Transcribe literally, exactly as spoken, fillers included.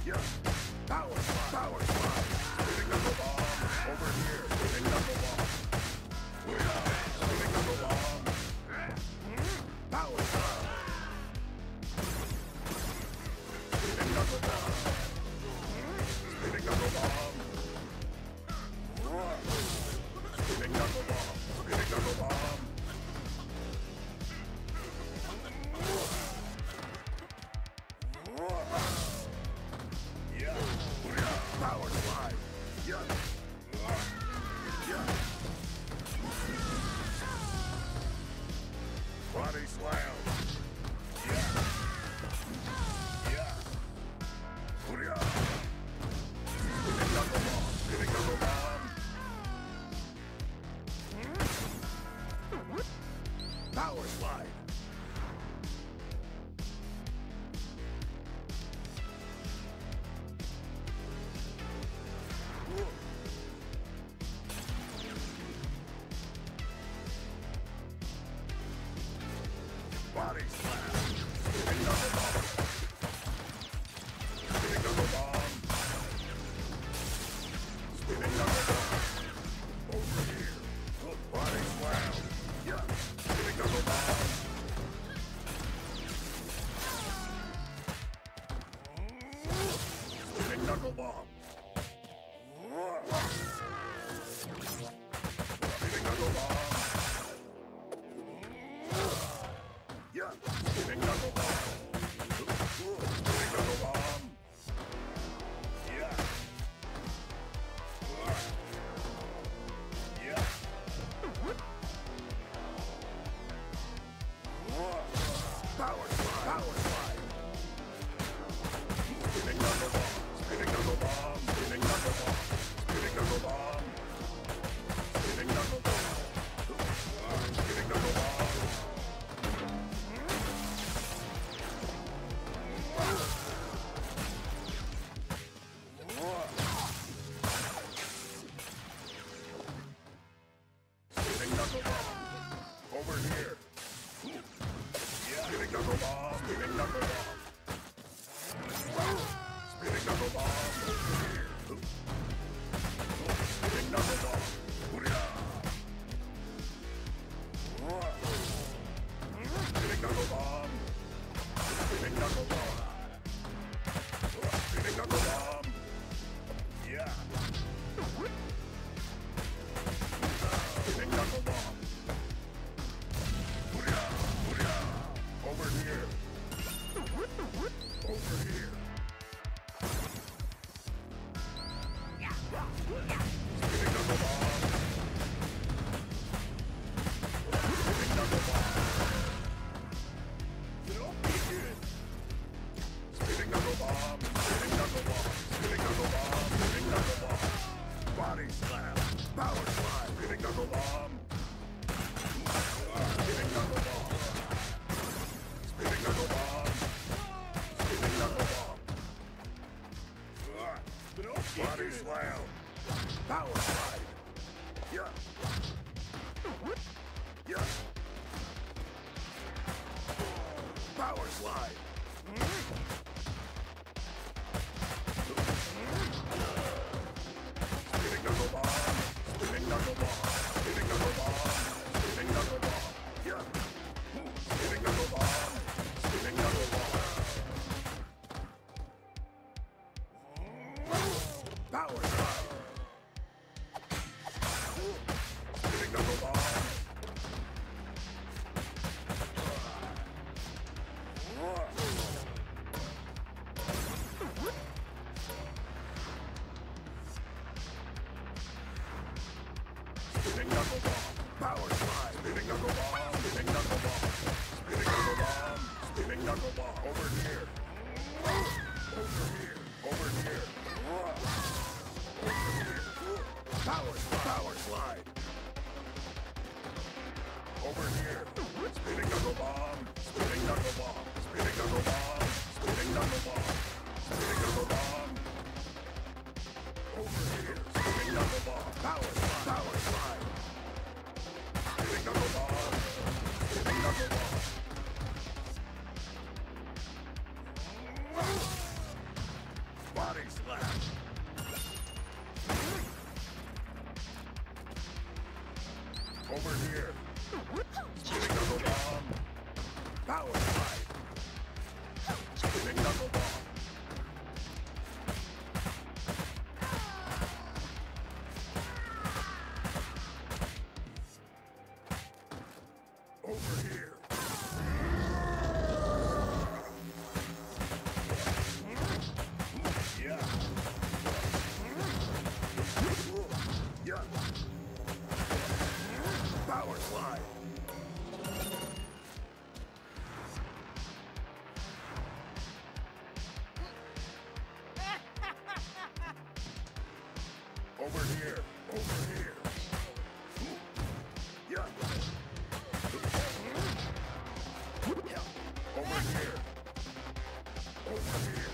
Yeah. Power slide. Power slide. Spinning knuckle bomb. Over here. Spinning knuckle bomb. Spinning knuckle bomb. Power slide. Spinning knuckle bomb. Spinning knuckle bomb. Spinning knuckle bomb. Spinning knuckle bomb. Power slide. Yeah. Yeah. Body slam. Yeah. Yeah. Hurrah. Spinning knuckle bomb. Spinning knuckle bomb. Power slide. Body slam. Spinning knuckle bomb. Spinning knuckle bomb. Spinning knuckle bomb. Over here. Body slam. Yeah. Spinning knuckle bomb. Spinning knuckle bomb. Spinning knuckle bomb. Yeah. Spinning knuckle bomb. Spinning knuckle bomb. Yeah. Yeah. Power slide. Power slide. Spinning knuckle bomb. Spinning knuckle bomb. Spinning knuckle bomb. Spinning knuckle bomb. Spinning knuckle bomb. Spinning knuckle bomb. Spinning knuckle bomb. Over here. Yeah. Spinning knuckle bomb. Spinning knuckle bomb. Spinning knuckle bomb. Over here. Spinning knuckle bomb. Hurrah. Spinning knuckle bomb. Spinning knuckle bomb. Spinning knuckle bomb. Yeah. Spinning knuckle bomb. Hurrah, hurrah. Over here. Over here. Spinning knuckle bomb. Spinning knuckle bomb. Spinning knuckle bomb. Spinning knuckle bomb. Spinning knuckle bomb. Spinning knuckle bomb. Body slam. Power slide. Spinning knuckle bomb. Spinning knuckle bomb. Spinning knuckle bomb. Spinning knuckle bomb. Body slam. Power slide. Yeah. Yeah. Power slide. Spinning knuckle bomb. Spinning knuckle bomb. Spinning knuckle bomb. Spinning knuckle bomb. Yeah. Spinning knuckle bomb. Spinning knuckle bomb. Power slide. Spinning knuckle bomb. Spinning knuckle bomb. Power slide. Spinning knuckle bomb. Spinning knuckle bomb. Spinning knuckle bomb. Spinning knuckle bomb. Over here. Over here. Over here. Over here. Power slide. Power slide. Over here. Spinning knuckle bomb. Spinning knuckle bomb. Spinning knuckle bomb. Spinning knuckle bomb. Spinning knuckle bomb. Over here. Spinning knuckle bomb. Power slide. Power slide. Spinning knuckle bomb. Spinning knuckle bomb. slap. Over here. Spinning knuckle bomb. Power slide. Spinning knuckle bomb. Over here. Yeah. Yeah. Power slide. Over here. Over here. Yeah. Over here. Over here.